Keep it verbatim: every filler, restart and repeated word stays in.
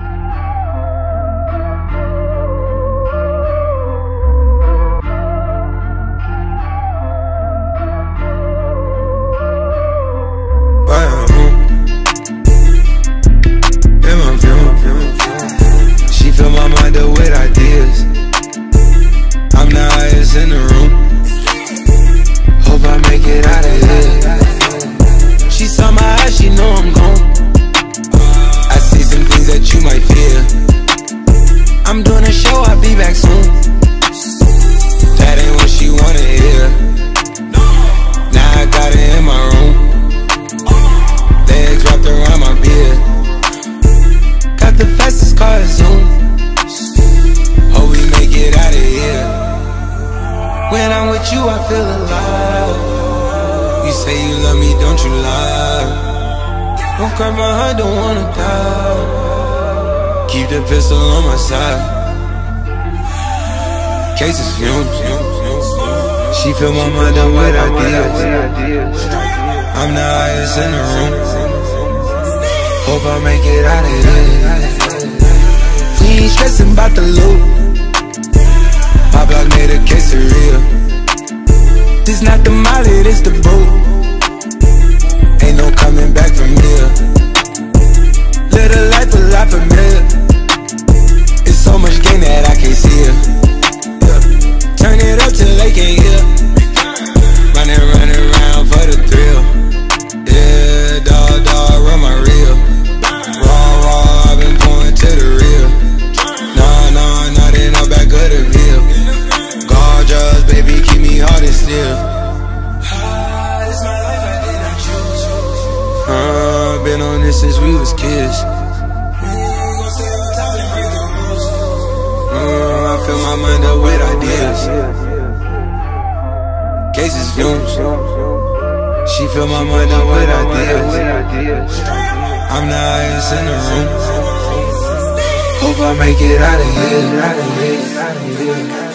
In the room, hope I make it out of here. She saw my eyes, she know I'm gone. I see some things that you might fear. I'm doing a show, I'll be back soon. That ain't what she wanna hear. Now I got it in my room, legs wrapped around my beard. Got the fastest car, Zoom. Hope we make it out of here. When I'm with you, I feel alive. You say you love me, don't you lie. Don't cry my heart, don't wanna die. Keep the pistol on my side. Cases fumes. She fill my mind up with ideas. I'm the highest in the room. Hope I make it out of here. We ain't stressing about the loot. My block made a quesadilla. This not the molly, this the boat. Ain't no coming back from here. Live a life a lot familiar. It's so much gain that I can't see it. Yeah. Turn it up till they can't hear. Running, running around for the thrill. Yeah, dog, dog, run my reel. Raw, raw, I've been going to the real. Nah, nah, not in the back of the veil. Gorgeous, baby, keep me hard and still. Ah, it's my life, I did not choose. Uh, been on this since we was kids. Uh, I fill my mind up with ideas. Cases fumes. She fill my mind up with ideas. I'm the highest in the room. Hope I make it out of here.